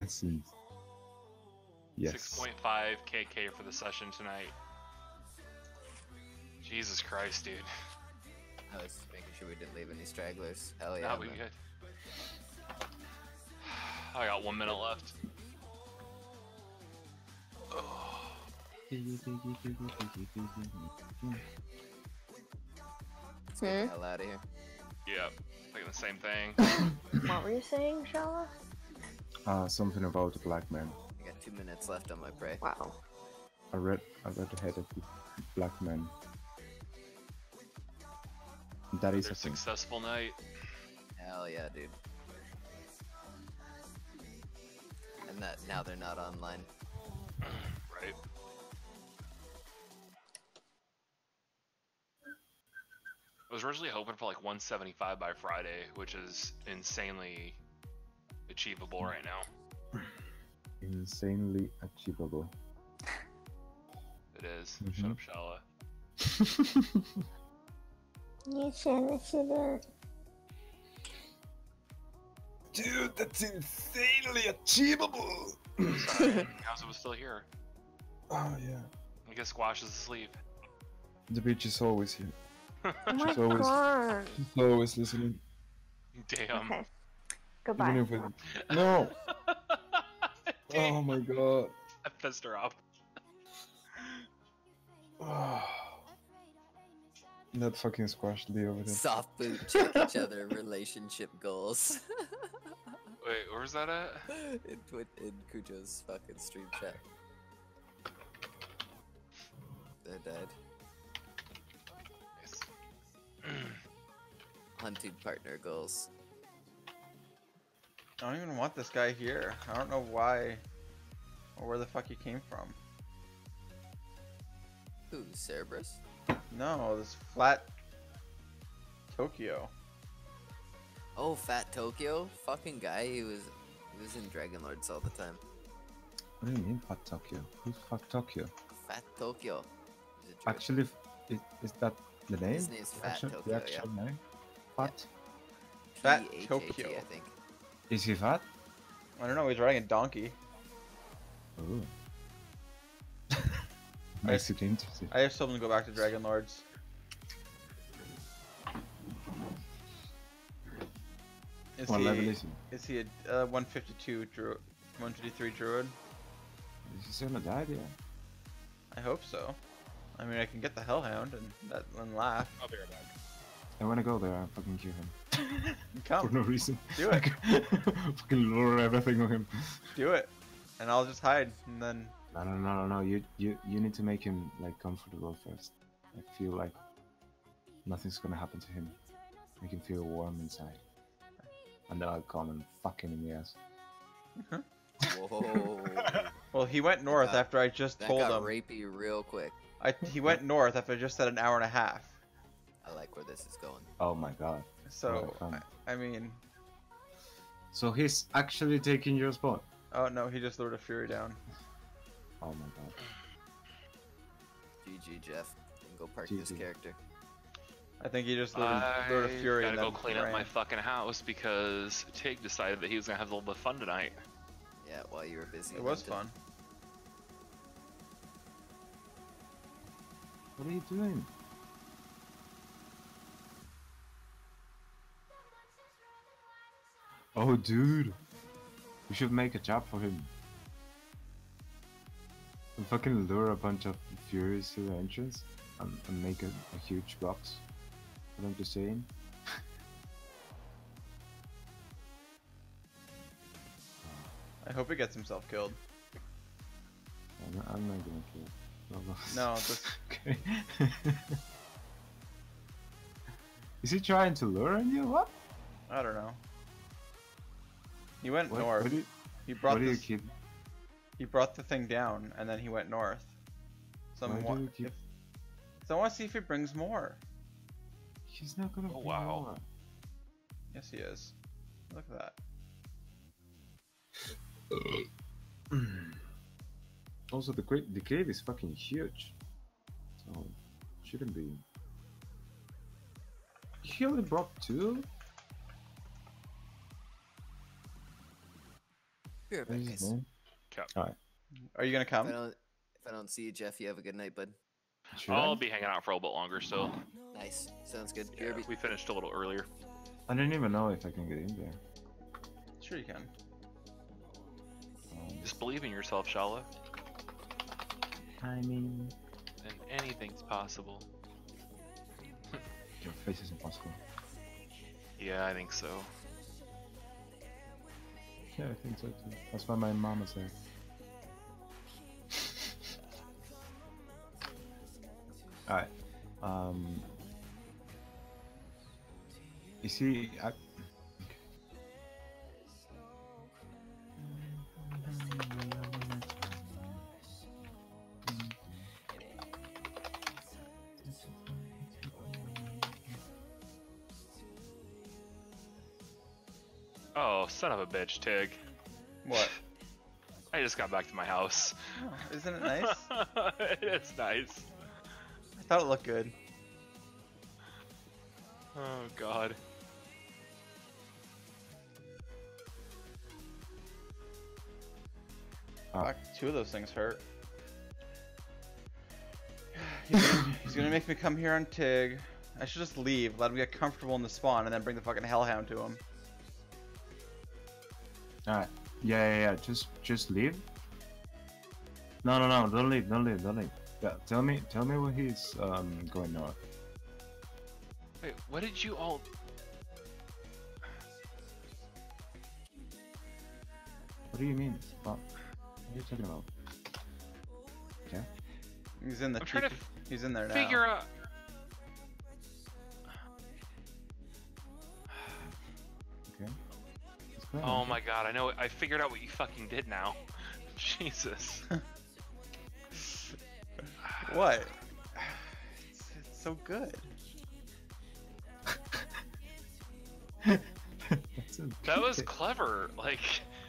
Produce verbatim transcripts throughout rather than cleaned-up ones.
see. Yes. six point five K K for the session tonight. Jesus Christ, dude. I was making sure we didn't leave any stragglers. Hell yeah. That'll be man. good. I got one minute left. Oh. Let's get the Hmm? hell out of here. Yeah, thinking the same thing. What were you saying, Shala? Uh, something about a black man. I got two minutes left on my prey. Wow. I read, I read the head of the black man. That is Another a thing. successful night. Hell yeah, dude. And that now they're not online. Right. I was originally hoping for like one seventy-five by Friday, which is insanely achievable right now. Insanely achievable. It is. Mhm. Shut up, Shala. You shouldn't sit there. Dude, that's insanely achievable! Sorry, How's it was still here? Oh yeah. I guess Squash is asleep. The bitch is always here. Oh my She's always, god. she's always listening. Damn. Okay. Even Goodbye. if we... No! Oh my god. I pissed her off. That fucking squash Lee over there. Soft boot check each other relationship goals. Wait, where's that at? in, Twi- in Kujo's fucking stream chat. They died. Hunting partner goals. I don't even want this guy here. I don't know why or where the fuck he came from. Who, Cerberus? No, this flat Tokyo. Oh, Fat Tokyo? Fucking guy, he was he was in Dragon Lords all the time. What do you mean, Fat Tokyo? Who's Fat Tokyo? Fat Tokyo. He's a druid. Actually, is, is that the name? His name's The Fat actual- Tokyo, The actual name? Fat? Fat P H A T, Tokyo. I think. Is he fat? I don't know, he's riding a donkey. Oh. Makes it interesting. I have told him to go back to Dragon Lords. Is What he, level is he? Is he a uh, one fifty-two druid? one fifty-three druid? Is he still alive? Yeah. I hope so. I mean, I can get the Hellhound and that and laugh. I'll be right back. I wanna go there and fucking kill him. Come, For no reason. do it, Fucking lure everything on him. do it, and I'll just hide, and then No, no, no, no, no. You, you, you need to make him like comfortable first. I feel like nothing's gonna happen to him. Make him feel warm inside, and then I'll come and fuck him in the ass. Whoa. well, he went north got- after I just That told got him. rapey real quick. I he went north after I just said an hour and a half. I like where this is going. Oh my god. So Oh, fun. I, I mean, So he's actually taking your spot. oh no, he just lured a Fury down. Oh my god. G G, Jeff. And go park G this G. character. I think he just lured, a- lured a I Fury gotta and go then clean up ran. my fucking house because Tig decided that he was gonna have a little bit of fun tonight. Yeah, while you were busy. It was hunting. fun. What are you doing? Oh dude. We should make a job for him. And fucking lure a bunch of Furies to the entrance and, and make a, a huge box for them to stay in. I hope he gets himself killed. I'm not, I'm not gonna kill. No, no. No, this Okay. Is he trying to lure on you? What? I don't know. He went What, north. what do you, he brought what do you this, keep? he brought the thing down, and then he went north. So Why I'm do wa- you keep- if, so I want to see if he brings more. He's not gonna. Oh, be wow. more. Yes, he is. Look at that. Also, the cave, the cave is fucking huge, so shouldn't be. He only brought two. Be right What back, is his guys. name? Okay. Alright. Are you gonna If come? I don't, if I don't see you, Jeff, you have a good night, bud. Should I'll I? be hanging out for a little bit longer still. Nice. Sounds good. Yeah, B R B. we finished a little earlier. I don't even know if I can get in there. Sure you can. Um, Just believe in yourself, Shala, I mean, and anything's possible. your face is impossible. Yeah, I think so. Yeah, I think so too. That's why my mom is there. Alright. Um. You see, I. Oh, son of a bitch, Tig. What? I just got back to my house. Oh, isn't it nice? It is nice. I thought it looked good. Oh god. Oh. Fuck, two of those things hurt. He's gonna, he's gonna make me come here on Tig. I should just leave, let him get comfortable in the spawn, and then bring the fucking hellhound to him. Alright. Yeah, yeah, yeah. Just, just leave. No, no, no. Don't leave. Don't leave. Don't leave. Yeah. Tell me, tell me when he's um going north. Wait, what did you all... What do you mean? What? What are you talking about? Yeah. He's in the I'm trying to T P. He's in there now. figure out... Okay. What's going Oh on? my god, I know, I figured out what you fucking did now. Jesus. What? It's, it's so good. That's a That was bit- clever, like...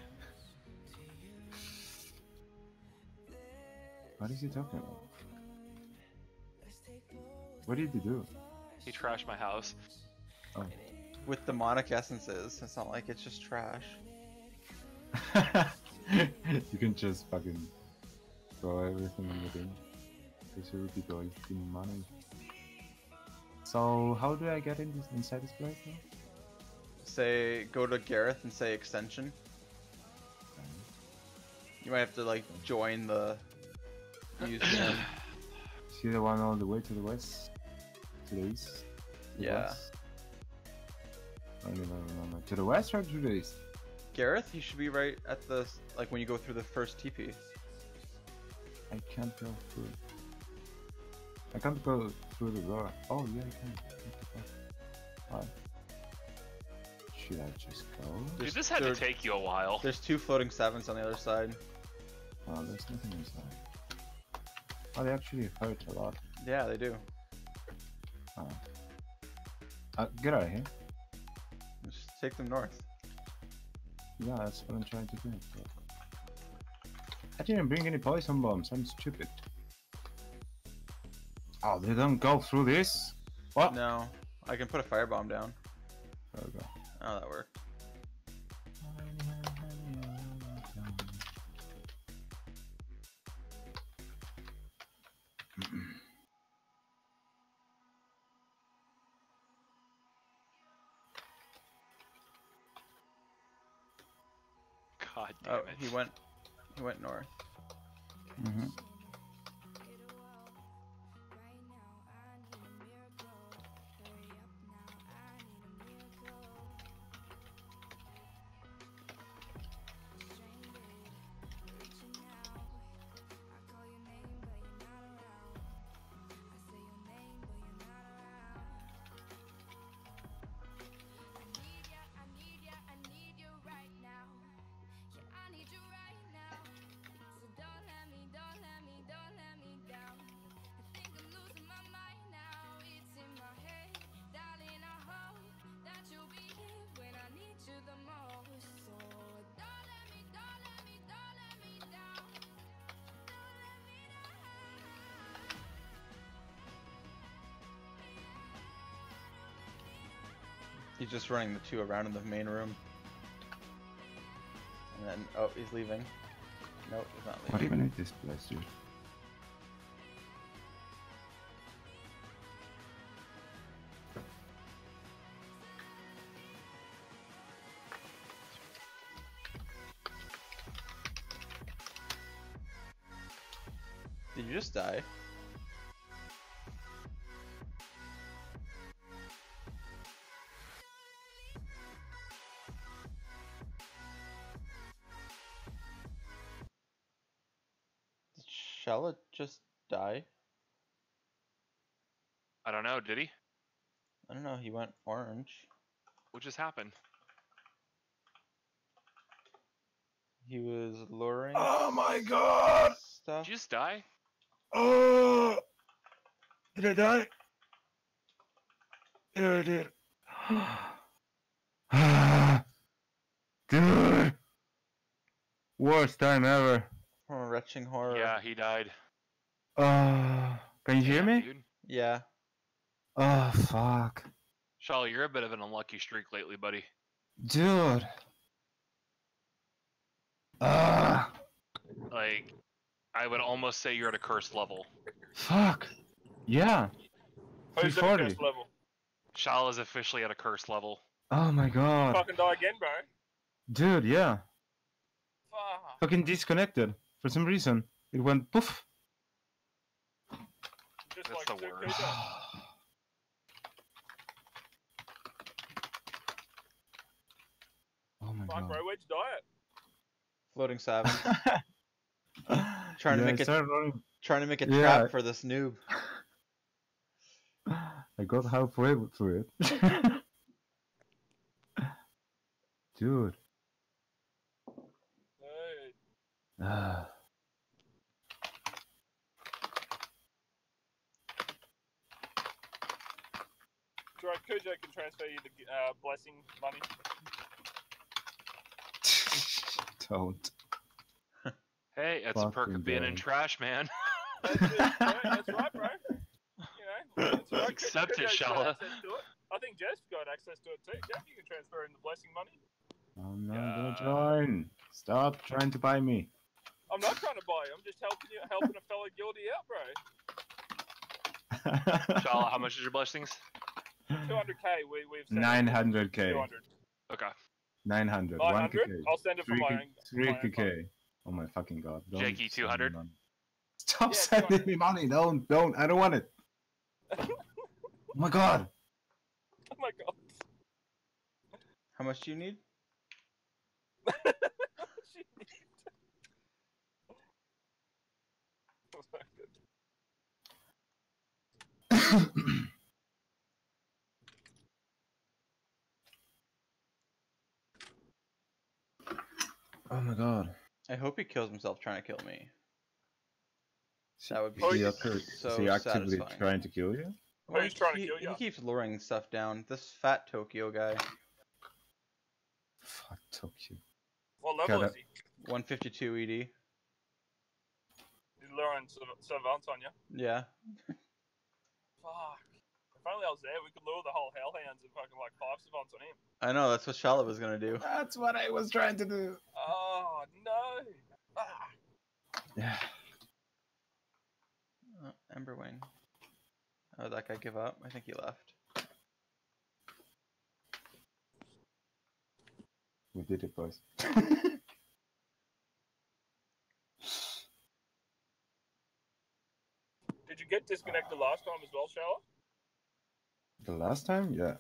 What is he talking about? What did you do? He trashed my house. Oh. With demonic essences, it's not like it's just trash. You can just fucking throw everything in the bin. Because you will be going money. So how do I get in this, inside this place now? Say, go to Gareth and say extension. You might have to like join the museum. See the one all the way to the west? To the east? To the Yeah. west? I don't even remember. To the west or to the east? Gareth, he should be right at the like when you go through the first T P. I can't go through. I can't go through the door. Oh yeah, I can. What the fuck? Why? Should I just go? Dude, There's- this had there- to take you a while. There's two floating sevens on the other side. Oh, there's nothing inside. Oh, they actually hurt a lot. Yeah, they do. Oh. Uh, get out of here. Just take them north. Yeah, that's what I'm trying to do. So. I didn't bring any poison bombs. I'm stupid. Oh, they don't go through this? What? No, I can put a firebomb down. There we go. Oh, that worked. God damn Oh, it. he went. He went north. Mm-hmm. He's He's just running the two around in the main room. And then oh, he's leaving. Nope, he's not What leaving. even is this place, dude? Did you just die? Did Shella just die? I don't know. Did he? I don't know. He went orange. What just happened? He was luring. Oh my god! Stuff. Did you just die? Oh! Did I die? Yeah, I did. Dude! Worst time ever. From a retching horror. Yeah, he died. Uh, can you hear Damn, me? Dude. Yeah. Oh, fuck. Charlie, you're a bit of an unlucky streak lately, buddy. Dude. Ah, Like, I would almost say you're at a cursed level. fuck. Yeah. Who's at three forty. first level? Shal is officially at a cursed level. Oh my god. Fucking die again, bro. Dude, yeah. Fuck. Fucking disconnected. For some reason. It went poof. Just That's like the two worst. people. Oh my Fuck, god. bro, where'd you die at? Floating savage. Trying to Yeah, make I it- started running. Trying to make a Yeah. trap for this noob. I got halfway through it. Dude. Hey. Ah. It's right, Kujo can transfer you the uh, blessing money. Don't. Hey, it's a perk Fucking of being in God. trash, man. That's, it, bro. That's right, bro. You know, it's right. Accept it, Kujo's got Shala. access to it. I think Jeff's got access to it too. Jeff, you can transfer in the blessing money. I'm not Yeah. gonna join. Stop trying to buy me. I'm not trying to buy you. I'm just helping you, helping a fellow guildie out, bro. Shala, how much is your blessings? two hundred K, we, we've sent nine hundred K. two hundred. Okay. nine hundred. nine one K. hundred? I'll send it from my own. three my own K. phone. Oh my fucking god. Don't Jakey, send me two hundred? money. Stop Yeah, sending two hundred. me money. Don't, don't. I don't want it. Oh my god. Oh my god. How much do you need? She needs- Oh my God. Oh my god. I hope he kills himself trying to kill me. That would be Oh, Is he, yeah. actu- so is he actively satisfying. trying to kill you? Oh, he's trying to he, kill ya. He keeps luring stuff down. This fat Tokyo guy. Fuck Tokyo. What level Gotta- is he? one fifty-two E D. He's luring Savant on you. Yeah. Fuck. If only I was there, we could lure the whole Hellhounds and fucking like five Savants on him. I know, that's what Shala was gonna do. That's what I was trying to do. Oh, no. Ah. Yeah. Oh, Emberwing. Oh, that guy give up? I think he left. We did it, boys. Did you get disconnected last time as well, Shower? The last time? Yeah.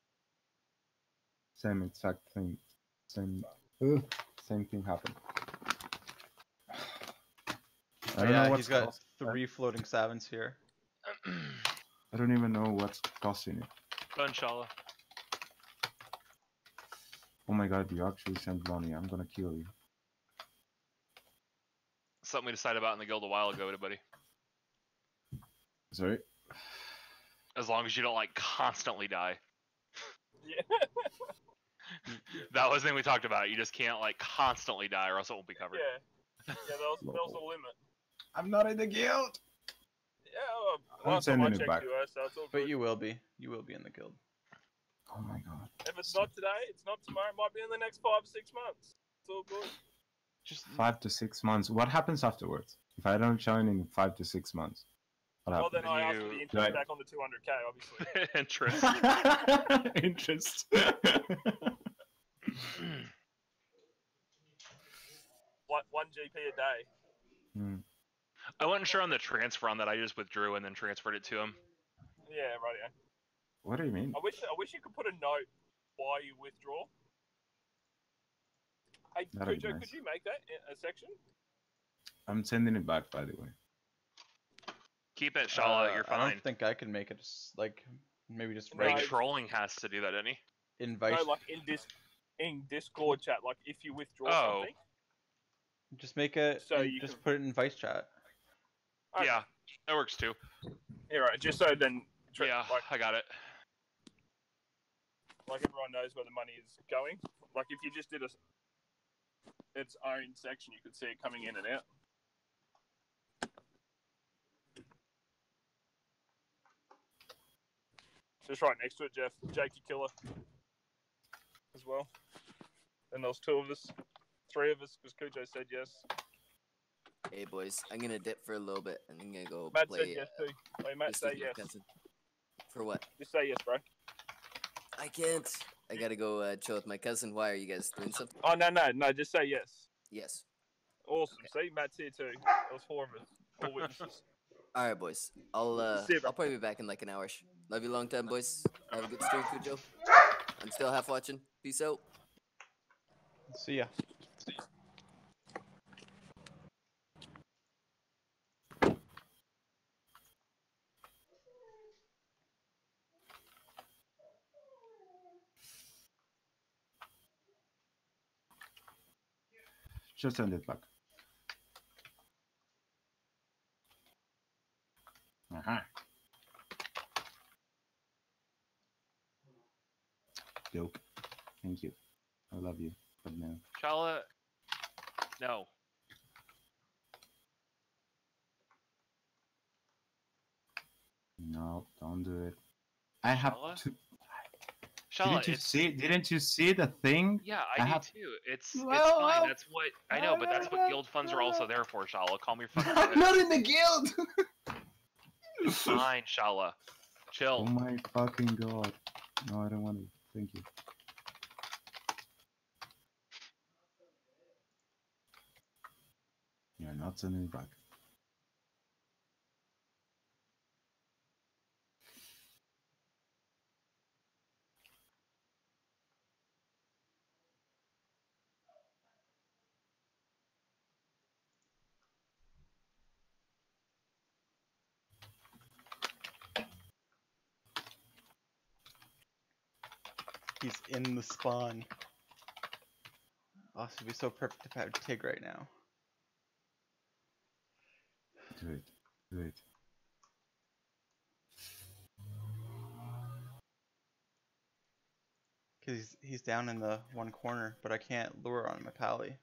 Same exact thing. Same. Ugh, same thing happened. I don't yeah, know what's he's got cost- three floating savants here. I don't even know what's costing it. Done, Shala. Oh my god, you actually sent money. I'm gonna kill you. Something we decided about in the guild a while ago, buddy. Sorry? As long as you don't like constantly die. Yeah. That was the thing we talked about. You just can't like constantly die, or else it won't be covered. Yeah. Yeah, there was, there was a limit. I'm not in the guild! Yeah, well, I'm last time I sending it checked back. you were, so it's all But good. you will be. You will be in the guild. Oh my god. If it's not today, it's not tomorrow, it might be in the next five or six months. It's all good. Just Five to six months. What happens afterwards? If I don't join in five to six months, what Well, happens? then I ask You- for the interest Right. back on the two hundred K, obviously. Interest. Interest. One, one G P a day. Hmm. I wasn't sure on the transfer on that. I just withdrew and then transferred it to him. Yeah, right. What do you mean? I wish I wish you could put a note why you withdraw. Hey, That'd be Cujo, nice. could you make that i- a section? I'm sending it back, by the way. Keep it, Shala. uh, You're I fine. don't think I can make it. s- Like maybe just No, Ray regular Trolling has to do that, didn't he? invite. No, like in dis in Discord chat. Like if you withdraw Oh. something. Just make it. So and you just can- put it in voice chat. Okay. Yeah, that works too. Yeah, right. Just so then, tra- Yeah, like I got it. like everyone knows where the money is going. Like if you just did a s- its own section, you could see it coming in and out. Just right next to it, Jeff. Jakey Killer as well. And there was two of us, three of us, because Cujo said yes. Hey boys, I'm gonna dip for a little bit and I'm gonna go Matt play. said yes too. Wait, Matt, this say with my yes. cousin. For what? Just say yes, bro. I can't. I gotta go uh, chill with my cousin. Why are you guys doing something? Oh no, no, no. Just say yes. Yes. Awesome. See, Matt's here too. There was four of us, all witnesses. All right, boys. I'll uh, See you, bro. I'll probably be back in like an hour. Love you long time, boys. Have a good stream, Cujo. I'm still half watching. Peace out. See ya. Just send it back. Aha. Dope. Thank you. I love you. But no. Shala, no. No, don't do it. I have Shala? to. Shala, Didn't you it's see? Didn't you see the thing? yeah, I I, do have- too. It's it's Well, fine. well, That's what I know, but that's what guild funds are also there for, Shala. Calm your fucking I'm head. not in the guild. It's fine, Shala. Chill. Oh my fucking god. No, I don't want to. Thank you. You're not sending it back. He's in the spawn. Oh, this would be so perfect if I had Tig right now. Do it. Do it. Cause he's, he's down in the one corner, but I can't lure on my pally.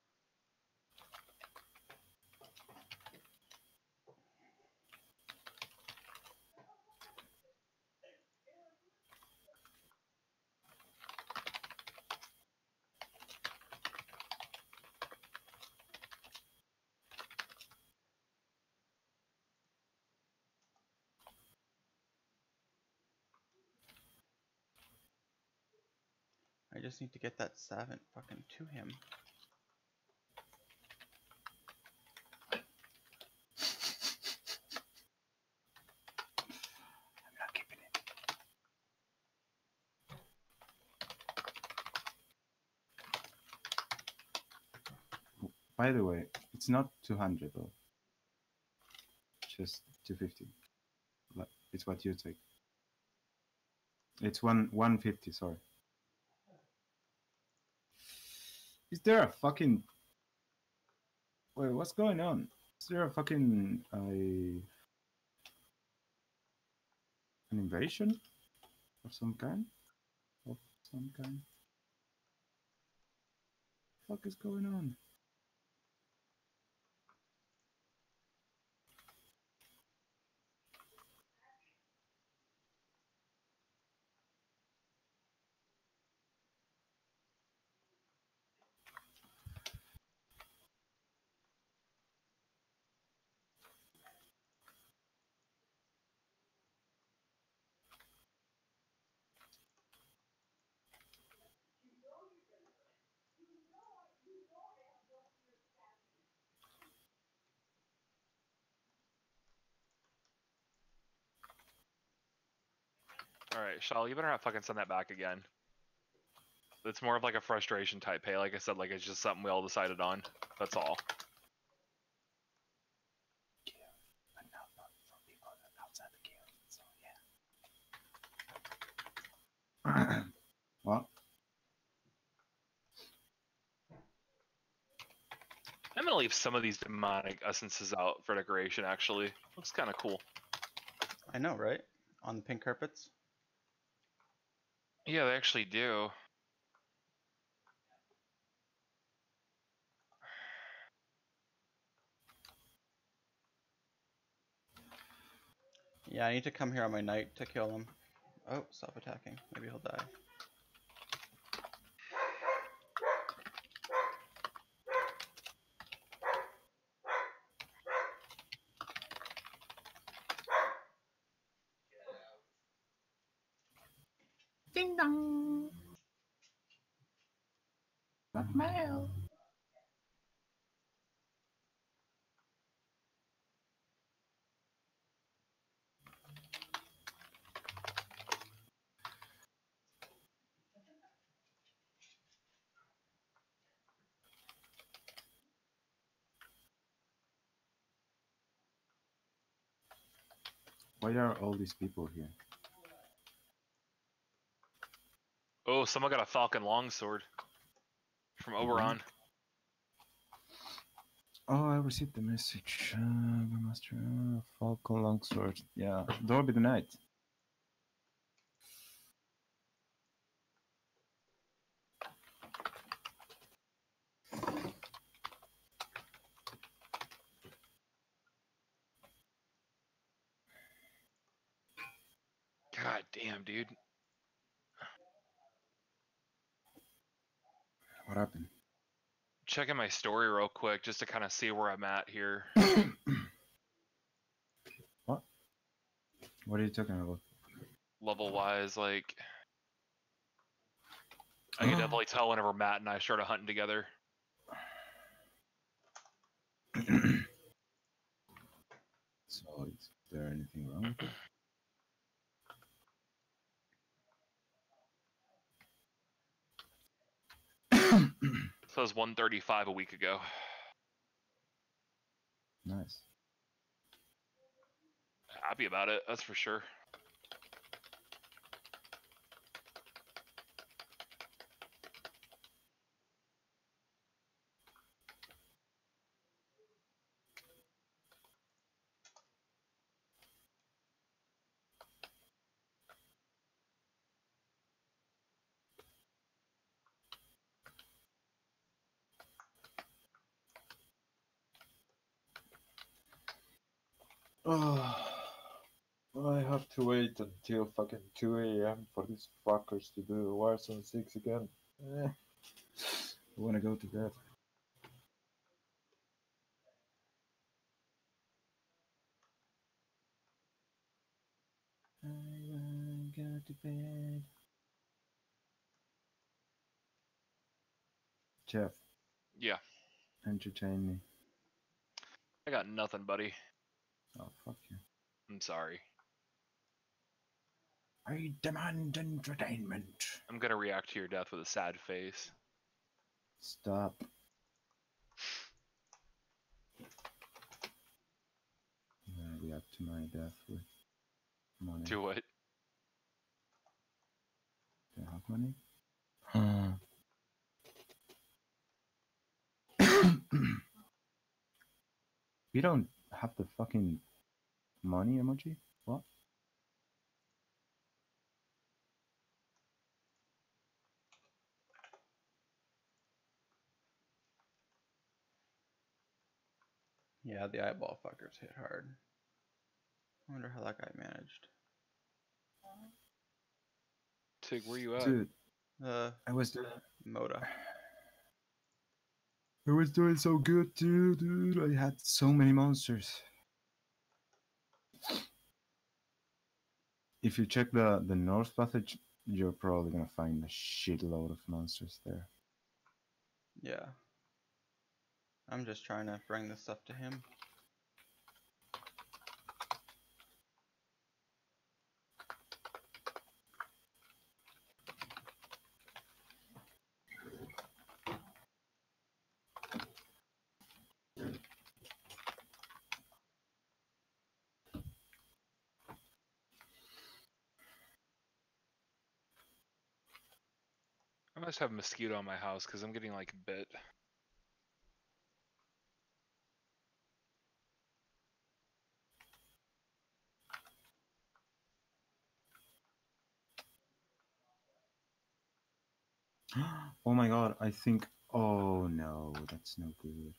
I just need to get that savant fucking to him. I'm not keeping it. By the way, it's not two hundred though. Just two fifty. Like, it's what you take. It's one one fifty. Sorry. Is there a fucking? Wait, what's going on? Is there a fucking a an invasion of some kind? Of some kind. What the fuck is going on? Alright, Shal, you better not fucking send that back again. It's more of like a frustration type pay. Like I said, like it's just something we all decided on. That's all. But not for people outside the guild. So yeah. What? I'm gonna leave some of these demonic essences out for decoration, actually. Looks kind of cool. I know, right? On the pink carpets. Yeah, they actually do. Yeah, I need to come here on my night to kill him. Oh, stop attacking. Maybe he'll die. Ding dong. Got mail. Why are all these people here? Oh, someone got a falcon longsword from Oberon. Oh, I received the message. Uh, the master uh, Falcon Longsword. Yeah, Dorby the Knight. God damn, dude. What happened? Checking my story real quick just to kind of see where I'm at here. What? What are you talking about? Level wise, like I can definitely tell whenever Matt and I started hunting together. So, is there anything wrong with it? So it was one thirty-five a week ago. Nice. Happy about it, that's for sure. Oh, I have to wait until fucking two A M for these fuckers to do Warzone six again. Eh. I wanna go to bed. I wanna go to bed. Jeff, Yeah, entertain me. I got nothing, buddy. Oh, fuck you. I'm sorry. I demand entertainment. I'm gonna react to your death with a sad face. Stop. I'm gonna react to my death with money. Do what? Do I have money? We don't have the fucking money emoji? What? Yeah, the eyeball fuckers hit hard. I wonder how that guy managed. Tig, where you at? Dude, Uh, I was doing, Moda. I was doing so good, dude, dude. I had so many monsters. If you check the, the North Passage, you're probably gonna find a shitload of monsters there. Yeah. I'm just trying to bring this stuff to him. must have a mosquito on my house because I'm getting like bit. Oh my god, I think. Oh no, that's no good.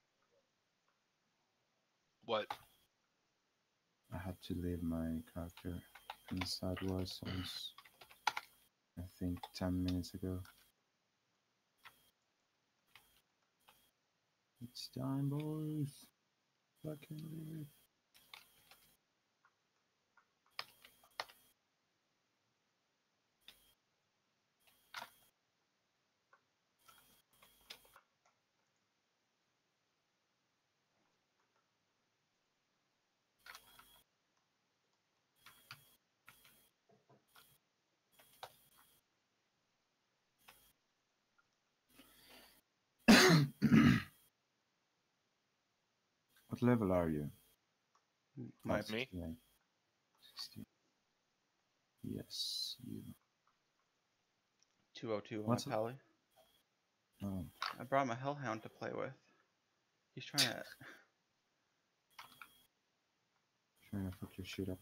What? I had to leave my character inside War Zones, I think ten minutes ago. It's time, boys. Fucking leave. What level are you? My Me? sixty-nine. sixty. Yes, you. two oh two on What's my it? pally. Oh, I brought him a hellhound to play with. He's trying to. trying to fuck your shit up.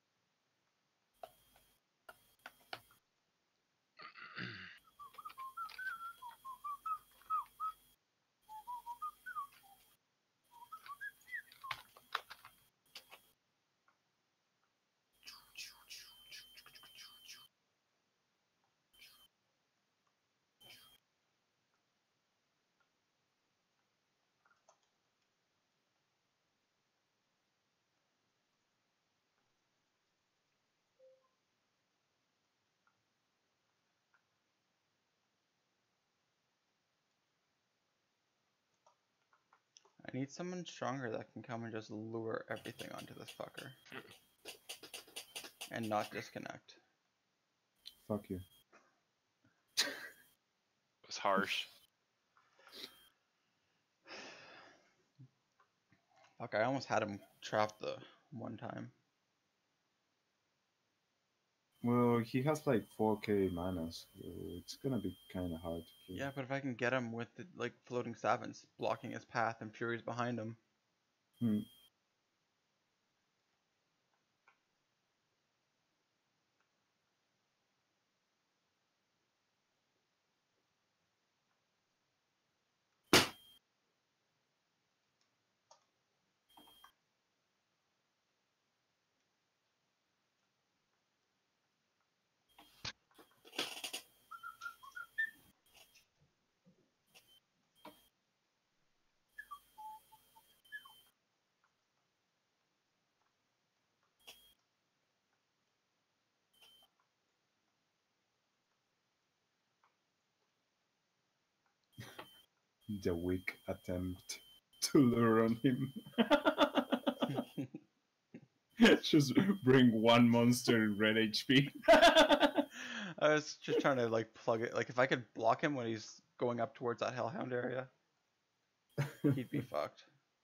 I need someone stronger that can come and just lure everything onto this fucker. And not disconnect. Fuck you. It was harsh. Fuck, I almost had him trapped the one time. Well, he has like four K mana, so it's gonna be kind of hard to kill. Yeah, but if I can get him with the like floating savants blocking his path and Fury's behind him. Hmm. The weak attempt to lure on him. Just bring one monster in red H P. I was just trying to like plug it. Like if I could block him when he's going up towards that hellhound area, he'd be fucked.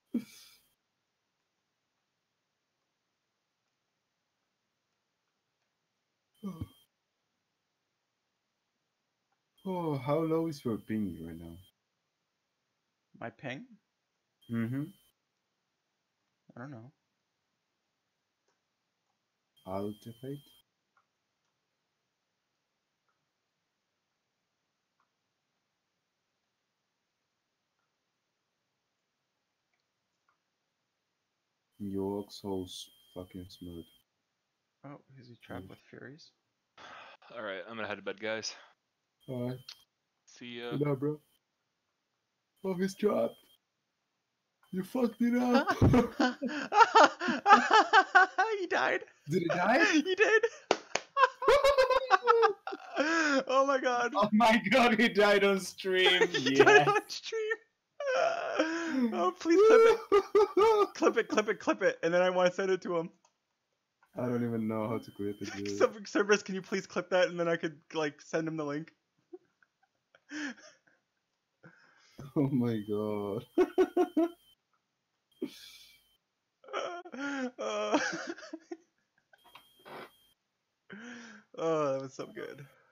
Oh, how low is your ping right now? My ping? Mm-hmm. I don't know. Ultimate? Your soul's fucking smooth. Oh, is he trapped with Furies? Alright, I'm gonna head to bed, guys. Alright. See ya. Good night, bro. Oh, he's trapped. You fucked it up. He died. Did he die? He did. Oh my god. Oh my god, he died on stream. He Yes. died on stream. Oh, please clip it. Clip it, clip it, clip it, and then I want to send it to him. I don't even know how to clip it, dude. So, Cerberus, can you please clip that, and then I could like send him the link. Oh my god. uh, oh, that was so good.